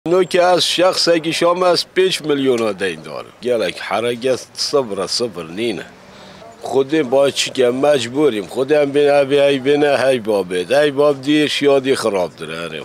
نو که از شخصی که شما از 5 میلیون دین داره گلک حرکت صفر نینه خودم با چی که مجبوریم خودم بینه بی بینه هی بابد هی باب دی شیادی خراب داره هریم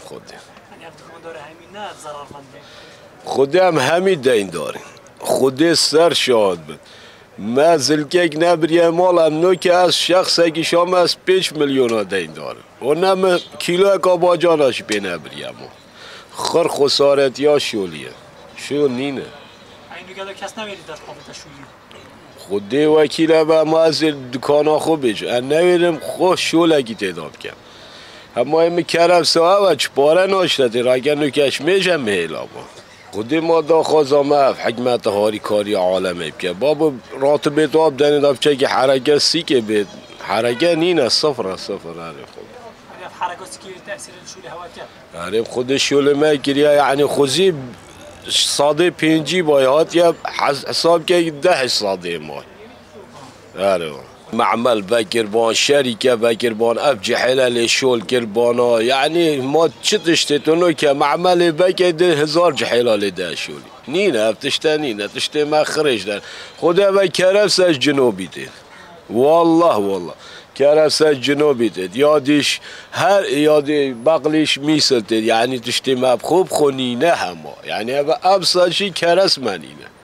خودم همین دین داریم خود سر شاد بود ما زلکک نبریم مالم نو که از شخصی که شما از 5 میلیون دین داره اونم کیلو کاباجانش بینه بریم خر خسارت یا شولیه شو نینه اینو که کس نمیری دست پاپت شولی خودی وکیل با ما از دکانا خوب بج نمیرم خوش شولگی تعداد کم اما این کرم سوا و چپاره ناشته را اگر نکش میشم میلا با خودی ما دا خوازم حکمت هاری کاری عالمه که بابا راتبه آب دنید آب چه که حرکت سی که بید حرکت نینه صفر هره خود حرکاتی که تأثیر شولی هوا کرد آره خود شوله ما گریه یعنی خوزی ساده 5 باید یا حساب که 10 ساده ما آره معمل بکربان شریکه بکربان افجی حلال شول کربانا یعنی ما چه تشتتونو که معمل بکر 10,000 جحلال ده شولی نینه افتشته نینه تشته ما خرج در خدا و کرفس از جنوبی دید والله کرفس از جنوبی دید یادش هر یادی بقلیش میسلتید یعنی تشته ما خوب خونینه همه یعنی ابساشی کرس منینه